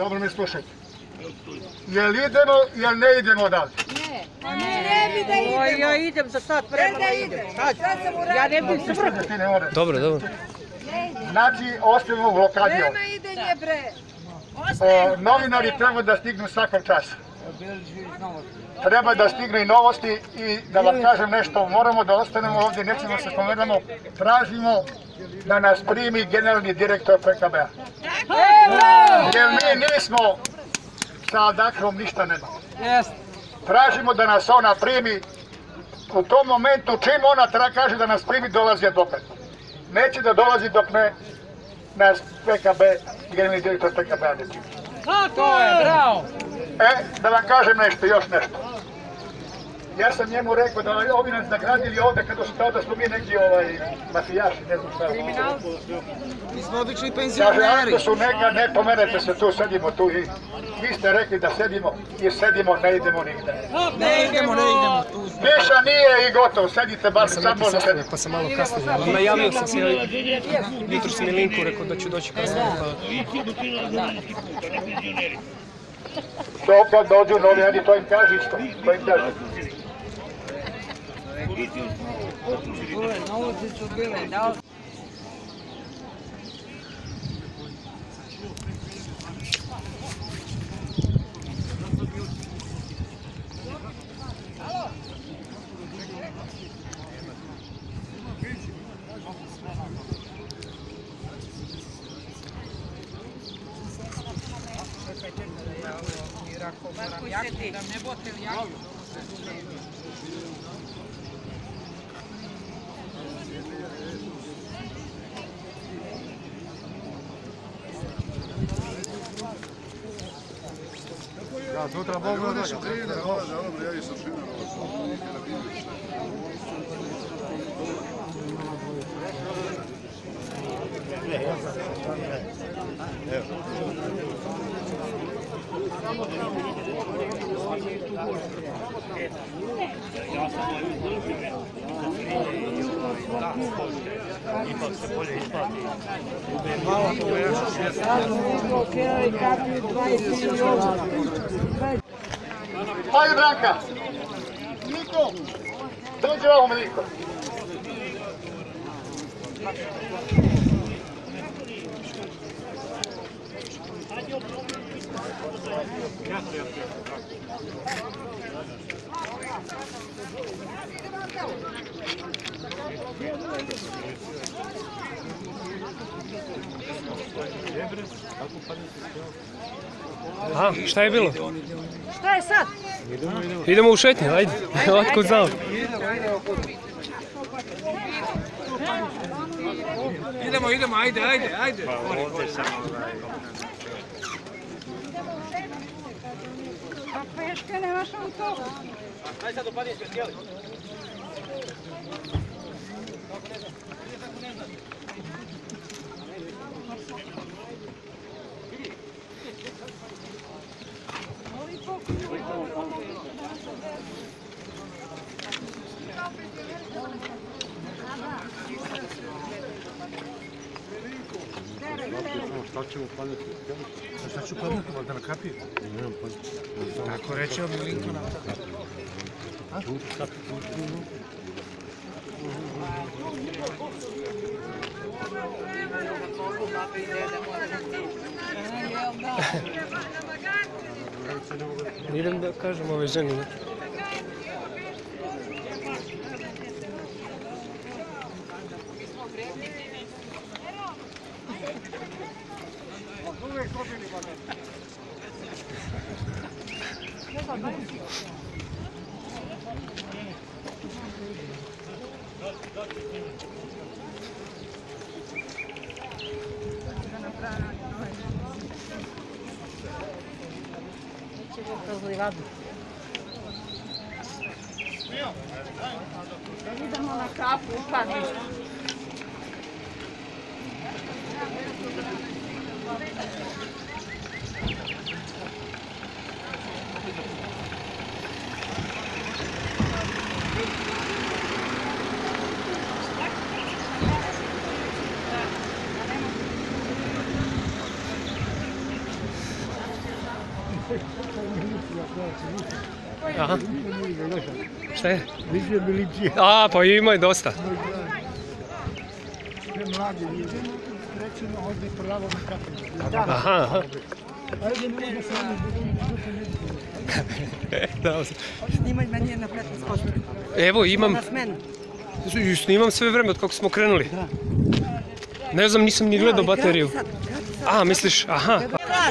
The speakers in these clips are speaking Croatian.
Dobro mi slušajte. Jel idemo, jel ne idemo dalje? Ne, ja idem za sat vremena idem. Ja ne bih se vrlo. Dobro, dobro. Znači, ostajemo u blokadi. Nema idenje, bre. Novinari treba da stignu svakog časa. Treba da stigne i novosti i da vam kažem nešto, moramo da ostanemo ovdje, nećemo se spomenemo, tražimo da nas primi generalni direktor PKB-a. Jer mi nismo sa Adakrom ništa nemamo. Tražimo da nas ona primi, u tom momentu čim ona kaže da nas primi dolazi advokat. Neće da dolazi dok ne nas PKB, generalni direktor PKB-a ne primi. To je, bravo! Da vam kažem nešto, još nešto. Ja sam njemu rekao da ovi nas nagradili ovdje kada su kao da smo mi neki mafijaši, ne znam šta. Mi smo obični Kaže, penzioneri. ako su neka, ne pomenete se tu, sedimo tu i vi ste rekli da sedimo i sedimo, ne idemo nigde. Ne idemo. Miša nije i gotovo, sedite bar sad možda sedimo. Pa sam malo kasnije. Najavio sam se, jutro sam mi linku rekao da ću doći kasnije. To kad dođu novijani, to im kaže isto, to im kaže. Ja, sutra Bog da dođe. Ipak se bolje isplati. Hajde Branka! Niko! Dođe ovamo Niko! Aha, šta je bilo? Šta je sad? Idemo u šetnju, ajde. Otkud znam. Idemo, ajde. A peške nemaš auto? Ajde sad dopadni sve sjeli. Šta ćemo padati? Šta ću padati? Valjda na kapiju? Nemam pojma. Tako reče od Milinkona. Idem da kažem ove ženi. Idemo na kapu, upadi. Aha. Šta je? Više milicije. A, pa ima i dosta. Sve mladi ljudi. Recimo ovdje pravo na kapu. Aha, aha. Ajde, ne da se Da, Snimaj meni je na 15%. evo imam, Na smenu. snimam sve vreme od kako smo krenuli. Ne znam, nisam ni gledao bateriju. A, misliš, aha.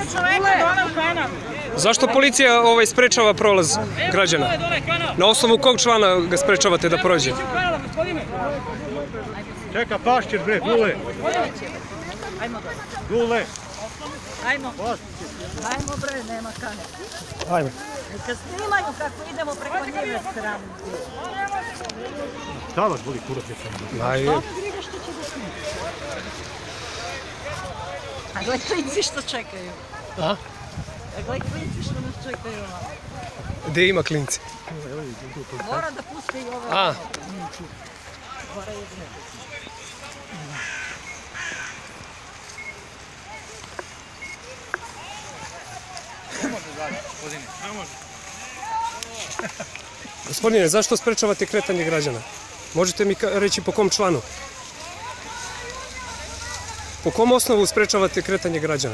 Zašto policija sprečava prolaz građana? Na osnovu kog člana ga sprečavate da prođe? Čeka, pašćer bre, Dule. Dule. Ajmo. Ajmo bre, nema kane. Ajme. Kad snimaju kako idemo preko njeve strane. Šta vas boli kurac je sam? Ajde. A gledaj klinci što čekaju. A? A gledaj klinci što nas čekaju. Gdje ima klinci? Mora da pusti i ove. A. Gospodine, zašto sprečavate kretanje građana? Možete mi reći po kom članu? Po kom osnovu sprečavate kretanje građana?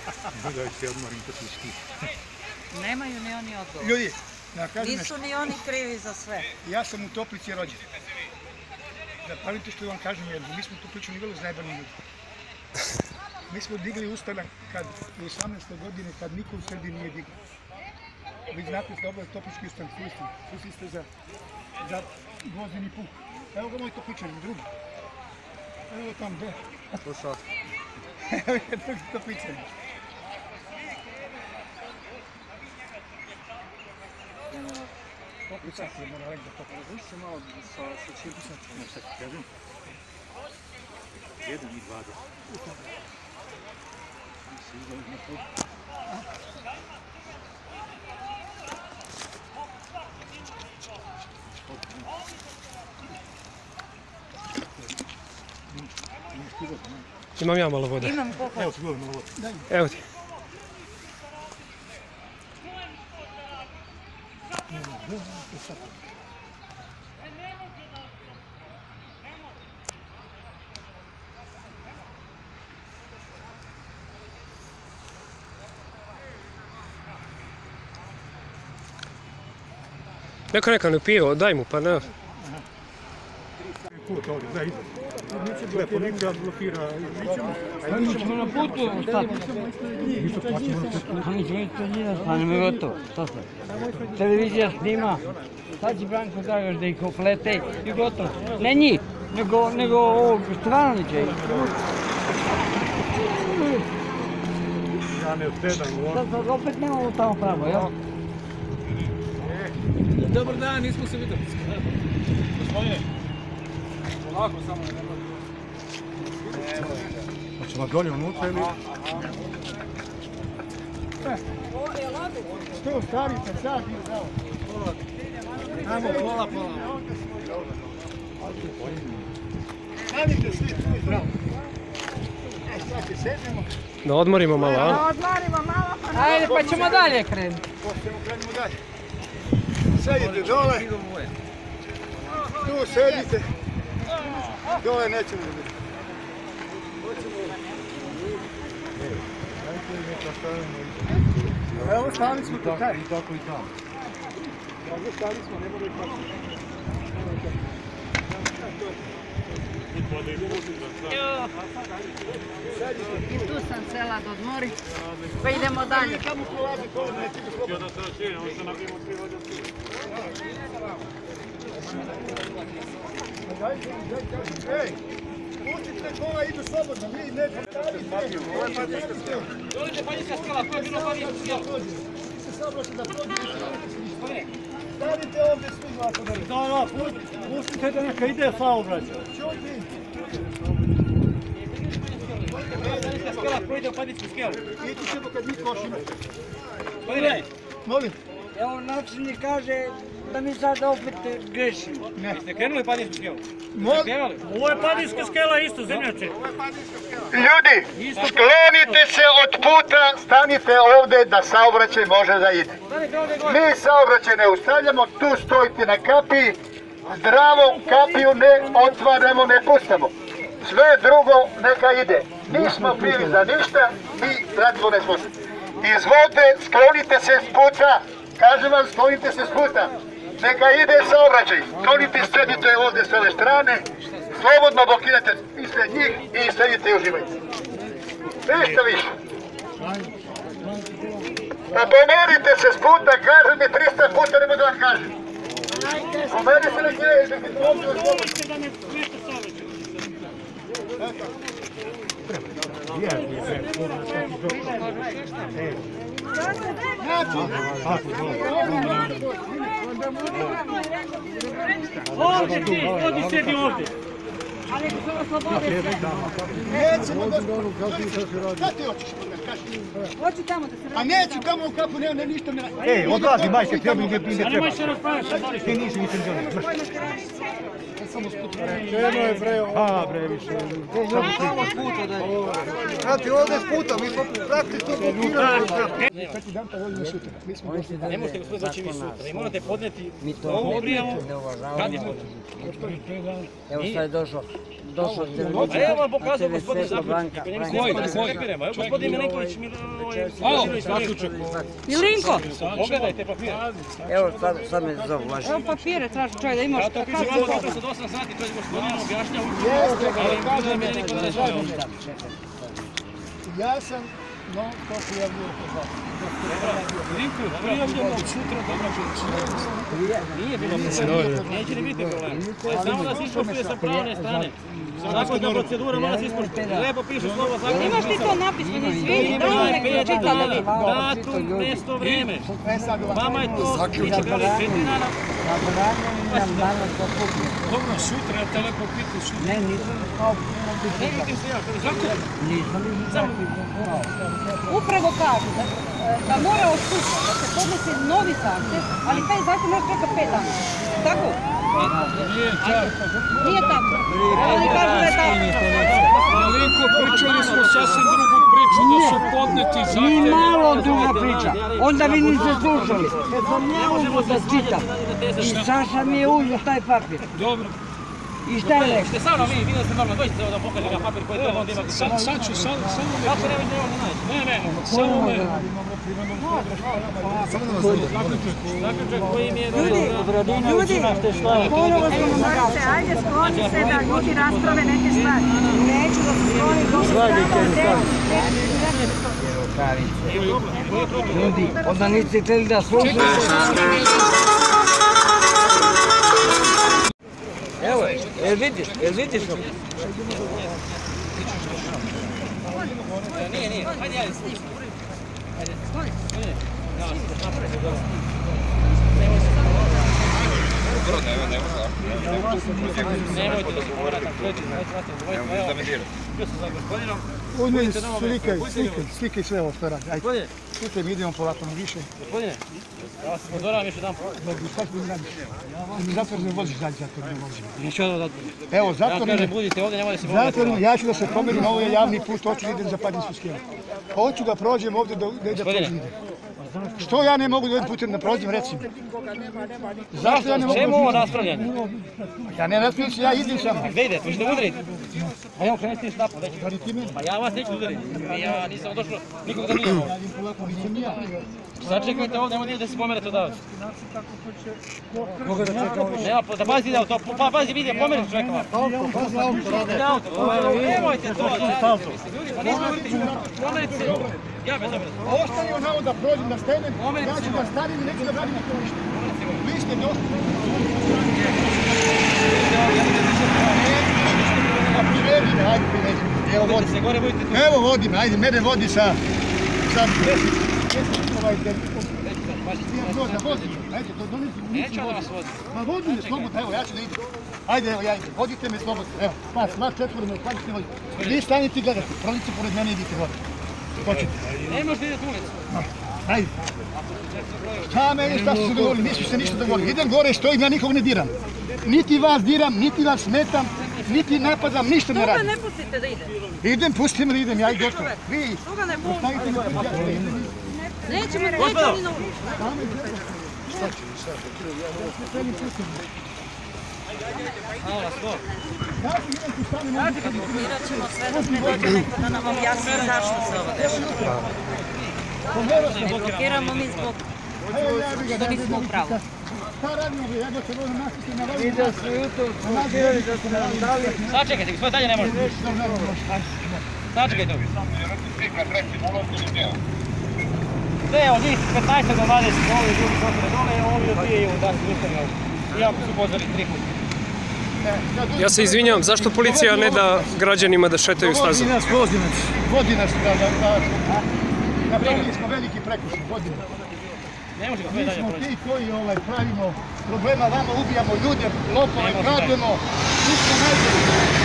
Nemaju ni oni odgovor. Ljudi, da kažem nešto. Nisu ni oni krivi za sve. Ja sam u Toplici rođen. Zapamite što vam kažem, jer mi smo tu priču niveli zajebani ljudi. Mi smo digli ustanak u 18. godine kad niko u Srbiji nije digao. Vi znate da ovo je Toplički ustanak, čuli ste za gvozdeni puk. Evo ga moj Topličan, drugi. Evo tam, gde? Slušao. Evo je drugi Topličan. Topličan se mora lek da Topličan. Znaš se malo sa čirkusom? Ne, šta ti kažem? 1 i 20. Imam ja malo vode. Imam koliko. Evo ti govorim malo vode. Evo ti. Neka ne pije, daj mu, pa ne. Put ovdje, da ide. Gle, policija blokira. Mi ćemo na putu stati. Mi ćemo isto njina, stanemo i gotovo. Što sad? Televizija snima, sad će Branko Dragaš da ih oplete i gotovo. Ne njih, nego ovog Stevanovića. Ja ne odsedam u ovdje. Sad opet nemamo tamo pravo, jel? Dobar dan, nismo se videli. Gospodine. Polako samo ne dobro. Hoćemo dolje unutra ili? Što stavite, sad i zdravo. Ajmo, pola. Stavite svi tu i zdravo. Sad se sednemo. Da odmorimo malo, a? Odmarimo malo pa Ajde, pa ćemo dalje krenuti. Krenemo dalje. Sedite dole. Tu sedite. Dole nećemo da biti. Evo stali smo tu taj. I tako i tamo. Evo stali smo, ne moraju tako. I tu sam sela da odmori. Pa idemo dalje. Tamo prolazi kola, nećete slobodno. Ej, pustite kola, idu slobodno, vi nećete staviti. Ovo je patinska skela. Dolite paljinska skela, koja je bila paljinska skela? Vi se saobraćate da prođete. Stavite ovdje svi ovako da radi. Da, pustite da neka ide saobraćaj. Čuti. Paljinska skela, koja ide u paljinski skelu? Ići ćemo kad mi košimo. Pogledaj. Molim. Evo načelnik kaže da mi sad opet grešim. Ste krenuli padničku skelu? Ovo je padinska skela isto, zemljače. Ljudi, sklonite se od puta, stanite ovdje da saobraćaj može da ide. Mi saobraćaj ne ustavljamo, tu stojite na kapiji, zdravo kapiju ne otvaramo, ne pustamo. Sve drugo neka ide. Nismo krivi za ništa, mi radimo ne slušamo. Izvolite, sklonite se s puta, kažem vam, sklonite se s puta. Neka ide saobraćaj, sklonite sredite ovdje s ove strane, slobodno blokirate ispred njih i sredite i uživajte. Ništa više. Pa pomerite se s puta, kažem mi 300 puta, ne budu vam kažem. Pomeri se neki ovdje u slobodno. Ovdje ti, ovdje sedi ovdje. Nećemo gospodinu, kada ti hoćeš? Hoću tamo da se A neću tamo u kapu, ne ništa ne... Ej, odlazi majke, treba gdje ne A treba. nemoj se raspravljati. Ti nisi ni penzioner. Krenuo je bre, a bre više. Znate, ovdje s puta, mi smo praktično blokirali. Kad ti dam pa volim sutra. Mi smo došli. Ne možete gospodin zaći vi sutra. I morate podneti Mi to ovu prijavu. ne uvažavamo. Kad je Evo sad je došao A evo vam pokazao gospodin Svetlo Branka. Evo gospodin Milinković. Milinko, Pogledajte papire. Evo sad me zovu, važi. evo papire traži čovjek da imaš. To piše malo dobro sa 8 sati, to je gospodin objašnjava. Ali kažem, meni niko ne zove. Ja sam, no, to prijavljujem kod vas. Milinković, prijavljamo od sutra Nije bilo problema. Neće ni biti problema. Samo da se ispoštuje sa pravne strane. Zakonska procedura mora se ispoštuje. Lepo piše slovo zakon. Imaš ti to napismeno, izvini, da li neko čita da vidi? Datum, mjesto, vrijeme. Vama je to, vi ćete ali 4 dana. Zabranjam danas da kupim. Dobro, sutra je te lepo pitu sutra. Ne, nisam kao Ne vidim se ja, kako? nisam ni Upravo kažu da mora odstupati, da se podnese novi zahtjev, ali taj zahtjev može čekati 5 dana. Tako? Nije tako. Oni kažu da je tako. Malinko, pričali smo sasvim drugu priču, da su podneti Ni zahtjevi. malo druga priča. Onda vi niste slušali. Kad sam ja uzeo da čitam. I Saša mi je uzeo taj papir. Dobro, I šta je rekao? Ste samo vi, vidjeli ste normalno, dođite da pokažem ga papir koji treba onda imati. sad ću, samo me, Kako ne vidite ovdje naći? samo me, Zaključak koji mi je Ljudi, ponovo smo morate, ajde skloni se da ljudi rasprave neke stvari. Neću da se skloni, Ljudi, onda niste htjeli da slušate. Evo je, jel vidiš to? Nije, ajde, ajde. Nemojte da se morate, Uzmi slikaj sve ovo što radi. Ajde, slikaj mi idemo polako na više. Gospodine, ja vas upozoravam još jedan put. Šta ću mi radiš? Mi zatvor ne voziš dalje, zatvor ne voziš. Neću ovo da... Evo, Ja zatvor kažem, budite ovdje, nemoj da se pogledate. Zatvorno, ja ću da se pomerim, ovo je javni put, hoću da idem za Padinjsku skelu. Hoću da prođem ovdje, da prođem. Što ja ne mogu da ovim putem da prođem, recimo? Zašto ja ne mogu? Čemu ovo raspravljanje? Ja ne raspravljam se, ja idem samo. Gdje idete? Hoćete udariti? A evo krenete s napad, Pa ja vas neću udariti. Ja nisam došao, nikog da nije ovdje. Sačekajte ovdje, nemoj da se pomerate odavde. Nema, da pazite da auto, pazi vidio, pomerite čovjeka vam. Nemojte to, ljudi, pa nismo uvrti, pomerite se. Ja bez obrata. A ostavio namo da prođem, da stenem, ja ću da stavim i neću da radim na to ništa. Vi ste došli. Ajde, evo vodi. Evo vodi me, ajde, mene vodi sa... Ajde, to donesi. Neću da vas vodim. Pa vodi me slobodno, evo, ja ću da idem. Ajde, evo, ja idem, vodite me slobodno. Evo, sva četvorno, spadite vodi. Vi stanite i gledate, prolite pored mene i idite vodi. Hoćete. Ne možete ideti u ulicu. Ajde. Šta meni, šta su se dogovorili? Nisu se ništa dogovorili. Idem gore, stojim, ja nikog ne diram. Niti vas diram, niti vas smetam, niti napadam, ništa ne radim. Toga ne pustite da ide. Idem, pustite me da idem, ja i gotovo. Vi, Toga ne pustite. ostavite me pred ja idem. Nećemo ni na ulicu. Blokirat ćemo sve dok ne dođe neko da nam objasni zašto se ovo dešava. Ne blokiramo mi zbog što nismo u pravu. Šta radimo, ja da se volim nasiti na veliku. Vidio su YouTube, blokirali da su nam dali. Sačekajte, gospodin, dalje ne može. Sačekajte. Sve od njih 15 do 20 ovi ljudi poslije dole, ovi odbijaju da se ustavljaju. Iako su pozvali 3 puta. Ja se izvinjavam, zašto policija ne da građanima da šetaju stazom? Vodi nas da napravili smo veliki prekršaj, vodi nas. Ne može Mi gospodin dalje smo proći. ti koji pravimo problema, vama ubijamo ljude, lopove, krademo, mi smo najbolji.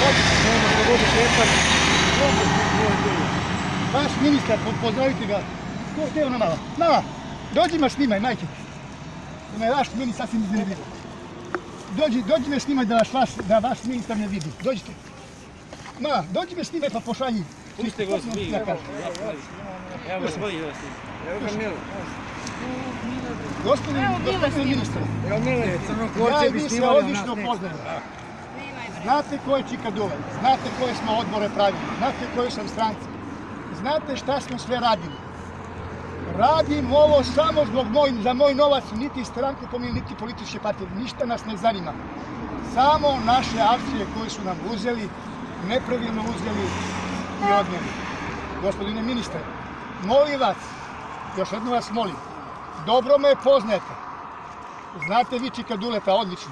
Vaš ministar, pozdravite ga. Gdje je ona mala? Mala, dođi me snimaj, majke. Da me vaš ministar sasvim ne vidi. Dođi me snimaj da vaš ministar ne vidi. Dođite. Mala, dođi me snimaj pa pošalji. Pustite go svi. Evo gospodin, evo svi. Gospodine ministre, ja i vi se odlično poznajemo. Znate ko je Čika Dule, znate koje smo odbore pravili, znate koje sam stranci, znate šta smo sve radili. Radim ovo samo za moj novac, niti stranku pomiju, niti političke partije, ništa nas ne zanima. Samo naše akcije koje su nam uzeli, nepravilno uzeli i odnijeli. Gospodine ministre, molim vas, još jedno vas molim, dobro me poznajete. Znate vi Čika Duleta odlično.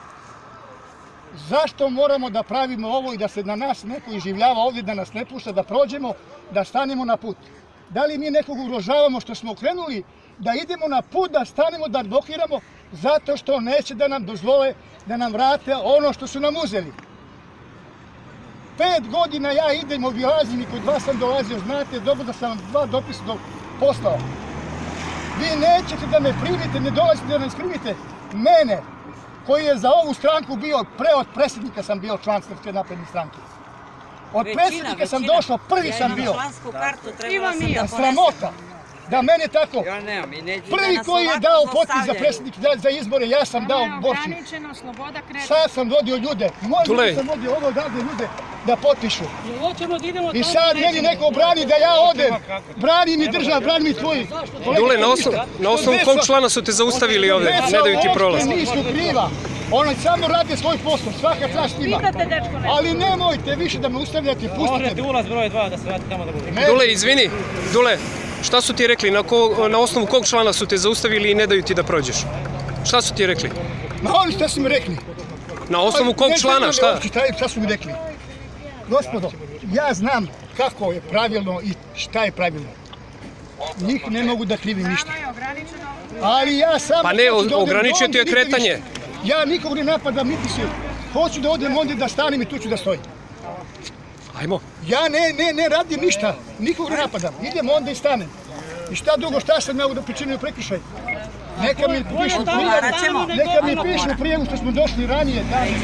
Zašto moramo da pravimo ovo i da se na nas neko iživljava ovdje, da nas ne pušta, da prođemo, da stanemo na put? Da li mi nekog ugrožavamo što smo krenuli da idemo na put, da stanemo, da blokiramo, zato što neće da nam dozvole da nam vrate ono što su nam uzeli? 5 godina ja idem, obilazim i kod vas sam dolazio, znate dobro da sam vam 2 dopisa poslao. Vi nećete da me primite, ne dolazite da nas primite. Mene, koji je za ovu stranku bio, od predsjednika sam bio član Srpske napredne stranke. Od predsjednika sam došao, prvi sam bio. Člansku kartu trebala sam da ponesem. Sramota. Da mene tako, Ja nemam i neću. prvi koji je dao potpis za predsjednik za izbore, ja sam dao Borčić. Sad sam vodio ljude, možda sam vodio ovo odavde ljude da potpišu. I sad meni neko brani da ja odem, brani mi država, brani mi tvoji. Dule, na osnovu kog člana su te zaustavili ovdje? Ne daju ti prolaz. Nisu kriva. Oni samo rade svoj posao, svaka čast njima. Ali nemojte više da me ustavljate, pustite Možete me. ulaz broj 2 da se vrati tamo da bude. Dule, izvini, Dule, šta su ti rekli? Na osnovu kog člana su te zaustavili i ne daju ti da prođeš? Šta su ti rekli? Ma oni šta su mi rekli? Na osnovu kog člana, šta? Šta su mi rekli? Gospodo, ja znam kako je pravilno i šta je pravilno. Njih ne mogu da krivim ništa. Ali ja sam... Pa ne, ograničio ti je kretanje. Ja nikog ne napadam, niti se... Hoću da odem ondje da stanem i tu ću da stojim. Ajmo. Ja ne radim ništa, nikog ne napadam. Idem onda i stanem. I šta drugo, šta sam ja da pričinio prekršaj? Neka mi pišu prijavu što smo došli ranije.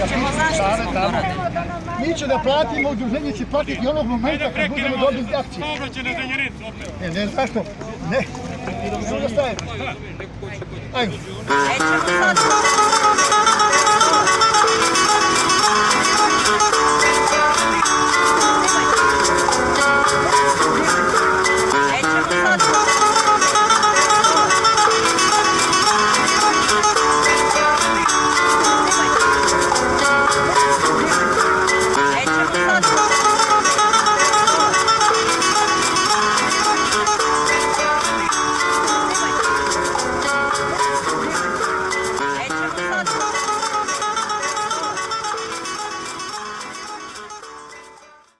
Mi će da platimo, udruženje će platiti onog momenta kad budemo dobili akcije. Ne, zašto? Ne. Ajmo. Nećemo sad.